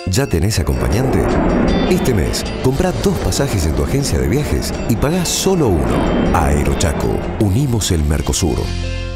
¿Ya tenés acompañante? Este mes, comprá 2 pasajes en tu agencia de viajes y pagá solo uno. Aerochaco. Unimos el Mercosur.